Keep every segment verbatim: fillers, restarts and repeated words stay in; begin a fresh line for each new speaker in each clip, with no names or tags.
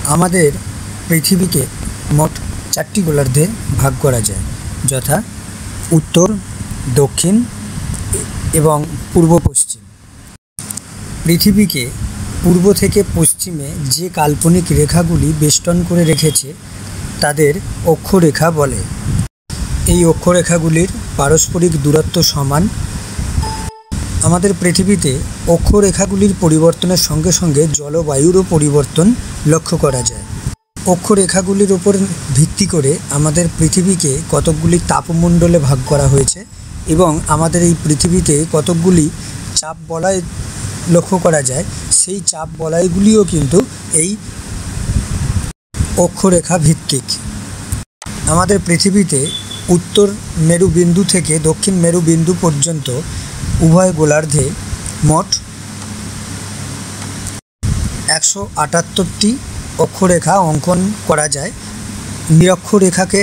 আমাদের পৃথিবীকে মোট চারটি গোলার্ধে ভাগ করা যায়, যথা উত্তর, দক্ষিণ এবং পূর্ব পশ্চিম। পৃথিবীকে পূর্ব থেকে পশ্চিমে যে কাল্পনিক রেখাগুলি বেষ্টন করে রেখেছে তাদের অক্ষরেখা বলে। এই অক্ষরেখাগুলির পারস্পরিক দূরত্ব সমান। আমাদের পৃথিবীতে অক্ষরেখাগুলির পরিবর্তনের সঙ্গে সঙ্গে জলবায়ুরও পরিবর্তন লক্ষ্য করা যায়। অক্ষরেখাগুলির ওপর ভিত্তি করে আমাদের পৃথিবীকে কতকগুলি তাপমণ্ডলে ভাগ করা হয়েছে এবং আমাদের এই পৃথিবীতে কতকগুলি চাপ বলয় লক্ষ্য করা যায়। সেই চাপ বলয়গুলিও কিন্তু এই অক্ষরেখা ভিত্তিক। আমাদের পৃথিবীতে উত্তর মেরুবিন্দু থেকে দক্ষিণ মেরুবিন্দু পর্যন্ত উভয় গোলার্ধে মোট একশো আটাত্তরটি অক্ষরেখা অঙ্কন করা যায়। নিরক্ষরেখাকে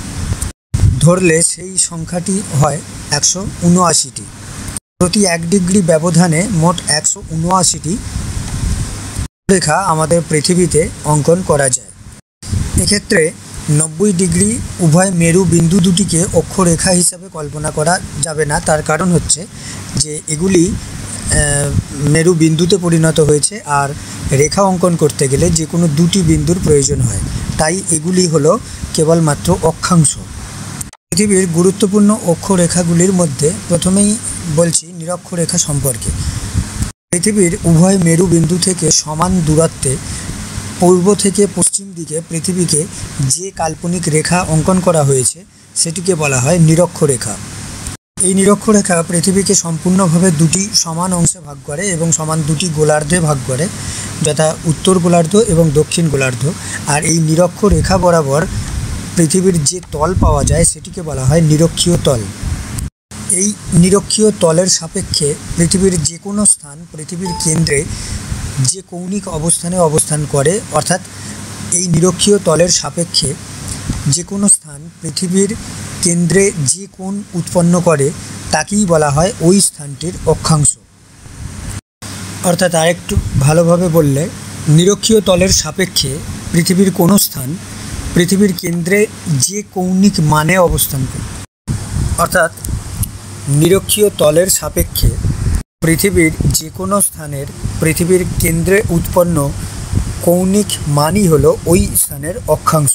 ধরলে সেই সংখ্যাটি হয় একশো উনআশিটি। প্রতি এক ডিগ্রি ব্যবধানে মোট একশো উনআশিটি রেখা আমাদের পৃথিবীতে অঙ্কন করা যায়। এক্ষেত্রে নব্বই ডিগ্রি উভয় মেরু বিন্দু দুটিকে অক্ষরেখা হিসাবে কল্পনা করা যাবে না। তার কারণ হচ্ছে যে এগুলি মেরু বিন্দুতে পরিণত হয়েছে, আর রেখা অঙ্কন করতে গেলে যে কোনো দুটি বিন্দুর প্রয়োজন হয়, তাই এগুলি হলো কেবলমাত্র অক্ষাংশ। পৃথিবীর গুরুত্বপূর্ণ অক্ষরেখাগুলির মধ্যে প্রথমেই বলছি নিরক্ষরেখা সম্পর্কে। পৃথিবীর উভয় মেরু বিন্দু থেকে সমান দূরত্বে পূর্ব থেকে পশ্চিম দিকে পৃথিবীকে যে কাল্পনিক রেখা অঙ্কন করা হয়েছে সেটিকে বলা হয় নিরক্ষরেখা। এই নিরক্ষরেখা পৃথিবীকে সম্পূর্ণভাবে দুটি সমান অংশে ভাগ করে এবং সমান দুটি গোলার্ধে ভাগ করে, যথা উত্তর গোলার্ধ এবং দক্ষিণ গোলার্ধ। আর এই নিরক্ষরেখা বরাবর পৃথিবীর যে তল পাওয়া যায় সেটিকে বলা হয় নিরক্ষীয় তল। এই নিরক্ষীয় তলের সাপেক্ষে পৃথিবীর যে কোনো স্থান পৃথিবীর কেন্দ্রে যে কৌণিক অবস্থানে অবস্থান করে, অর্থাৎ এই নিরক্ষীয় তলের সাপেক্ষে যে কোনো স্থান পৃথিবীর কেন্দ্রে যে কোণ উৎপন্ন করে তাকেই বলা হয় ওই স্থানটির অক্ষাংশ। অর্থাৎ আরেকটু ভালোভাবে বললে, নিরক্ষীয় তলের সাপেক্ষে পৃথিবীর কোনো স্থান পৃথিবীর কেন্দ্রে যে কৌণিক মানে অবস্থান করে, অর্থাৎ নিরক্ষীয় তলের সাপেক্ষে পৃথিবীর যে কোনো স্থানের পৃথিবীর কেন্দ্রে উৎপন্ন কৌণিক মানই হলো ওই স্থানের অক্ষাংশ।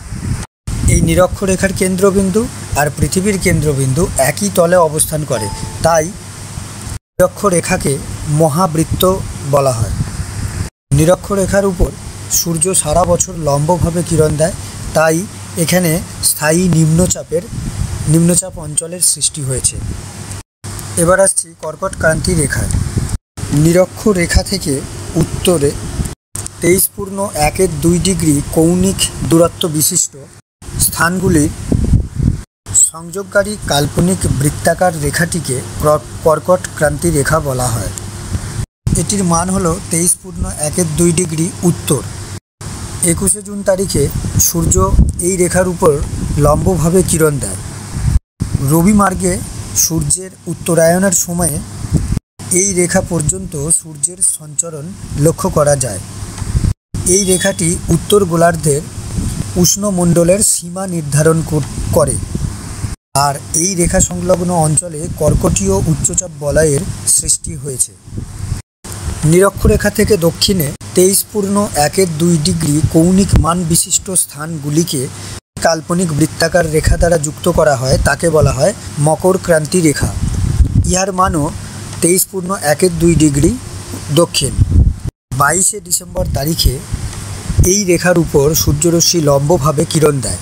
এই নিরক্ষরেখার কেন্দ্রবিন্দু আর পৃথিবীর কেন্দ্রবিন্দু একই তলে অবস্থান করে, তাই নিরক্ষরেখাকে মহাবৃত্ত বলা হয়। নিরক্ষরেখার উপর সূর্য সারা বছর লম্বভাবে কিরণ দেয়, তাই এখানে স্থায়ী নিম্নচাপের নিম্নচাপ অঞ্চলের সৃষ্টি হয়েছে। এবার আসছি কর্কট ক্রান্তি রেখায়। নিরক্ষরেখা থেকে উত্তরে তেইশ পূর্ণ একের দুই ডিগ্রি কৌণিক দূরত্ব বিশিষ্ট স্থানগুলির সংযোগকারী কাল্পনিক বৃত্তাকার রেখাটিকে কর্কট ক্রান্তি রেখা বলা হয়। এটির মান হল তেইশ পূর্ণ একের দুই ডিগ্রি উত্তর। একুশে জুন তারিখে সূর্য এই রেখার উপর লম্বভাবে কিরণ দেয়। রবি মার্গে সূর্যের উত্তরায়ণের সময়ে এই রেখা পর্যন্ত সূর্যের সঞ্চরণ লক্ষ্য করা যায়। এই রেখাটি উত্তর গোলার্ধের উষ্ণমণ্ডলের সীমা নির্ধারণ করে, আর এই রেখা সংলগ্ন অঞ্চলে কর্কটীয় উচ্চচাপ বলয়ের সৃষ্টি হয়েছে। নিরক্ষরেখা থেকে দক্ষিণে তেইশ পূর্ণ একের দুই ডিগ্রি কৌণিক মান বিশিষ্ট স্থানগুলিকে কাল্পনিক বৃত্তাকার রেখা দ্বারা যুক্ত করা হয়, তাকে বলা হয় মকর ক্রান্তি রেখা। ইহার মানও তেইশ পূর্ণ একের দুই ডিগ্রি দক্ষিণ। বাইশে ডিসেম্বর তারিখে এই রেখার উপর সূর্যরশ্মি লম্বভাবে কিরণ দেয়।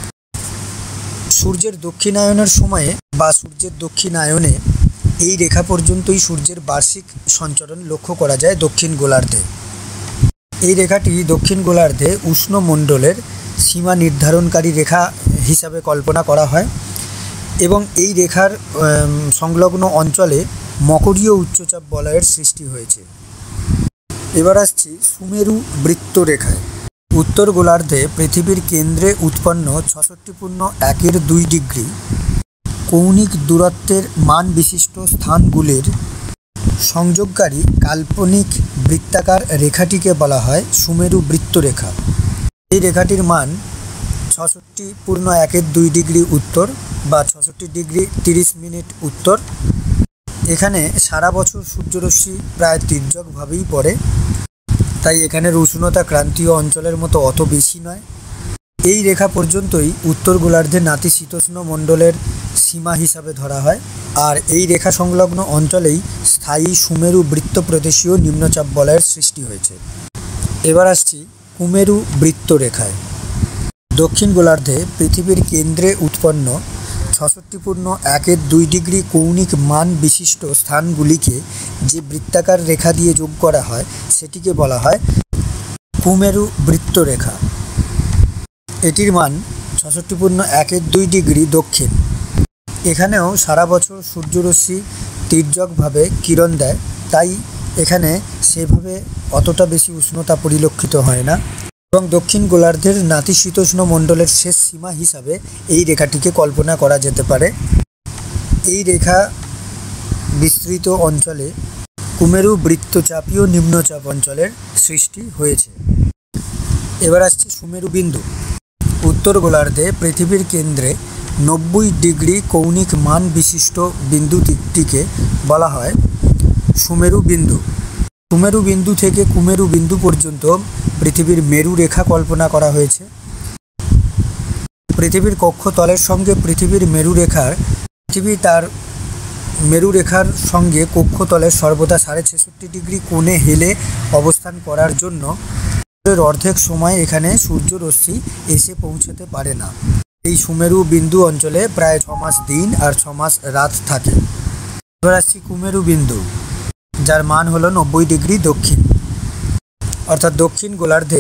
সূর্যের দক্ষিণায়নের সময়ে বা সূর্যের দক্ষিণায়নে এই রেখা পর্যন্তই সূর্যের বার্ষিক সঞ্চরণ লক্ষ্য করা যায় দক্ষিণ গোলার্ধে। এই রেখাটি দক্ষিণ গোলার্ধে উষ্ণমণ্ডলের সীমা নির্ধারণকারী রেখা হিসাবে কল্পনা করা হয় এবং এই রেখার সংলগ্ন অঞ্চলে মকরীয় উচ্চচাপ বলয়ের সৃষ্টি হয়েছে। এবার আসছি সুমেরু বৃত্ত রেখায়। উত্তর গোলার্ধে পৃথিবীর কেন্দ্রে উৎপন্ন ছষট্টি পূর্ণ একের দুই ডিগ্রি কৌণিক দূরত্বের মান বিশিষ্ট স্থানগুলির সংযোগকারী কাল্পনিক বৃত্তাকার রেখাটিকে বলা হয় সুমেরু বৃত্তরেখা। এই রেখাটির মান ছষট্টি পূর্ণ একের দুই ডিগ্রি উত্তর বা ছষট্টি ডিগ্রি তিরিশ মিনিট উত্তর। এখানে সারা বছর সূর্যরশ্মি প্রায় তির্যকভাবেই পড়ে, তাই এখানের উষ্ণতা ক্রান্তীয় অঞ্চলের মতো অত বেশি নয়। এই রেখা পর্যন্তই উত্তর গোলার্ধে নাতিশীতোষ্ণ মণ্ডলের সীমা হিসাবে ধরা হয়, আর এই রেখা সংলগ্ন অঞ্চলেই স্থায়ী সুমেরু বৃত্ত প্রদেশীয় নিম্নচাপ বলয়ের সৃষ্টি হয়েছে। এবার আসছি কুমেরু বৃত্তরেখায়। দক্ষিণ গোলার্ধে পৃথিবীর কেন্দ্রে উৎপন্ন ছষট্টি পূর্ণ একের দুই ডিগ্রি কৌণিক মান বিশিষ্ট স্থানগুলিকে যে বৃত্তাকার রেখা দিয়ে যোগ করা হয় সেটিকে বলা হয় কুমেরু বৃত্তরেখা। এটির মান ছষট্টি পূর্ণ একের দুই ডিগ্রি দক্ষিণ। এখানেও সারা বছর সূর্যরশ্মি তির্যকভাবে কিরণ দেয়, তাই এখানে সেভাবে অতটা বেশি উষ্ণতা পরিলক্ষিত হয় না, এবং দক্ষিণ গোলার্ধের নাতিশীতোষ্ণ মণ্ডলের শেষ সীমা হিসাবে এই রেখাটিকে কল্পনা করা যেতে পারে। এই রেখা বিস্তৃত অঞ্চলে কুমেরু বৃত্তচাপীয় নিম্নচাপ অঞ্চলের সৃষ্টি হয়েছে। এবার আসছে সুমেরু বিন্দু। উত্তর গোলার্ধে পৃথিবীর কেন্দ্রে নব্বই ডিগ্রি কৌণিক মান বিশিষ্ট বিন্দুটিকে বলা হয় সুমেরু বিন্দু। সুমেরু বিন্দু থেকে কুমেরু বিন্দু পর্যন্ত পৃথিবীর মেরু রেখা কল্পনা করা হয়েছে। পৃথিবীর কক্ষতলের সঙ্গে পৃথিবীর মেরু রেখার পৃথিবী তার মেরু রেখার সঙ্গে কক্ষতলের সর্বদা সাড়ে ছেষট্টি ডিগ্রি কোণে হেলে অবস্থান করার জন্য অর্ধেক সময় এখানে সূর্যরশ্মি এসে পৌঁছতে পারে না। এই সুমেরু বিন্দু অঞ্চলে প্রায় ছ মাস দিন আর ছ মাস রাত থাকে। এবার আসছি কুমেরু বিন্দু, যার মান হলো নব্বই ডিগ্রি দক্ষিণ। অর্থাৎ দক্ষিণ গোলার্ধে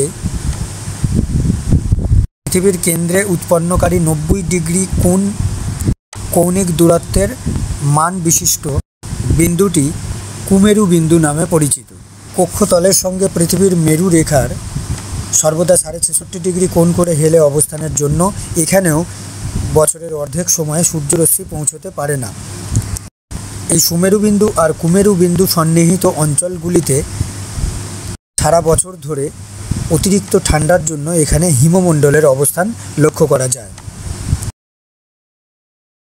পৃথিবীর কেন্দ্রে উৎপন্নকারী নব্বই ডিগ্রি কোণ কৌণিক দূরত্বের মান বিশিষ্ট বিন্দুটি কুমেরু বিন্দু নামে পরিচিত। কক্ষতলের সঙ্গে পৃথিবীর মেরু রেখার সর্বদা সাড়ে ছেষট্টি ডিগ্রি কোণ করে হেলে অবস্থানের জন্য এখানেও বছরের অর্ধেক সময়ে সূর্যরশ্মি পৌঁছতে পারে না। এই সুমেরু বিন্দু আর কুমেরু বিন্দু সন্নিহিত অঞ্চলগুলিতে সারা বছর ধরে অতিরিক্ত ঠান্ডার জন্য এখানে হিমমণ্ডলের অবস্থান লক্ষ্য করা যায়।